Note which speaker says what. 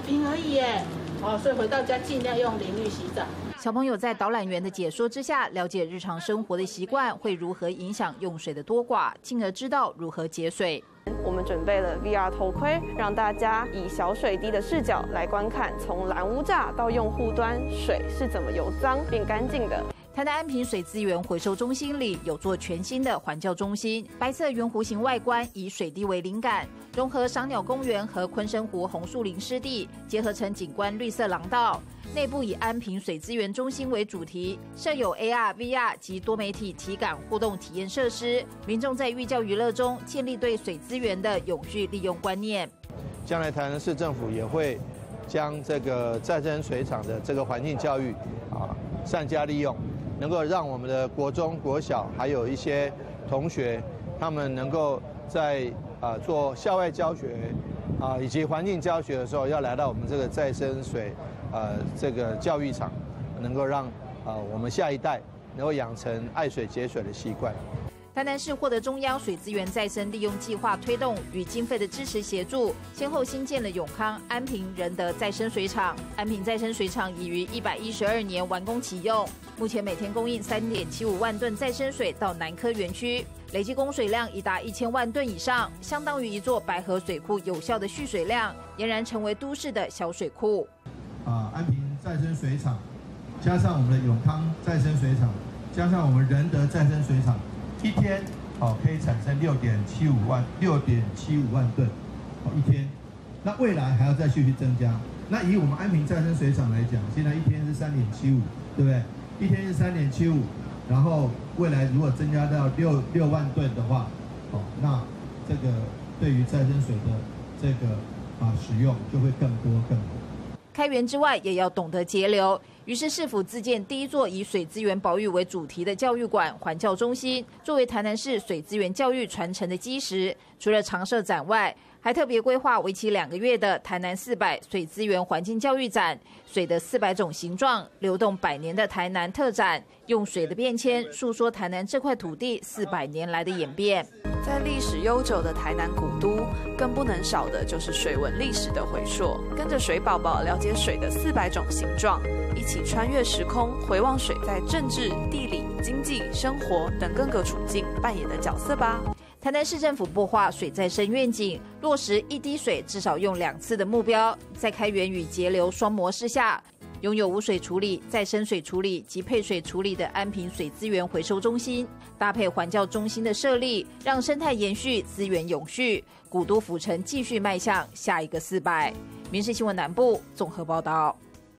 Speaker 1: 瓶而已耶。所以回到家尽量用淋浴洗澡。
Speaker 2: 小朋友在导览员的解说之下，了解日常生活的习惯会如何影响用水的多寡，进而知道如何节水。
Speaker 3: 我们准备了 VR 头盔，让大家以小水滴的视角来观看，从拦污栅到用户端，水是怎么由脏变干净的。
Speaker 2: 台南安平水资源回收中心里有座全新的环教中心，白色圆弧形外观以水滴为灵感，融合赏鸟公园和昆生湖红树林湿地，结合成景观绿色廊道。内部以安平水资源中心为主题，设有 AR、VR 及多媒体体感互动体验设施，民众在寓教于乐中建立对水资源的永续利用观念。
Speaker 4: 将来台南市政府也会将这个再生水厂的这个环境教育善加利用，能够让我们的国中、国小还有一些同学，他们能够在做校外教学以及环境教学的时候，要来到我们这个再生水这个教育场，能够让我们下一代能够养成爱水节水的习惯。
Speaker 2: 台南市获得中央水资源再生利用计划推动与经费的支持协助，先后新建了永康、安平、仁德再生水厂。安平再生水厂已于112年完工启用，目前每天供应3.75万吨再生水到南科园区，累计供水量已达1000万吨以上，相当于一座白河水库有效的蓄水量，俨然成为都市的小水库。
Speaker 5: 安平再生水厂，加上我们的永康再生水厂，加上我们仁德再生水厂，一天可以产生6.75万吨一天。那未来还要再继续增加。那以我们安平再生水厂来讲，现在一天是3.75，对不对？一天是3.75，然后未来如果增加到6万吨的话，那这个对于再生水的这个使用就会更多更好。
Speaker 2: 开源之外，也要懂得节流。于是市府自建第一座以水资源保育为主题的教育馆环教中心，作为台南市水资源教育传承的基石。除了常设展外，还特别规划为期2个月的台南400水资源环境教育展，水的400种形状，流动100年的台南特展，用水的变迁述说台南这块土地400年来的演变。
Speaker 3: 在历史悠久的台南古都，更不能少的就是水文历史的回溯。跟着水宝宝了解水的400种形状，一起穿越时空，回望水在政治、地理、经济、生活等各个处境扮演的角色吧。
Speaker 2: 台南市政府擘画水再生愿景，落实1滴水至少用2次的目标，在开源与节流双模式下，拥有无水处理、再生水处理及配水处理的安平水资源回收中心，搭配环教中心的设立，让生态延续、资源永续，古都府城继续迈向下一个400。民视新闻南部综合报道。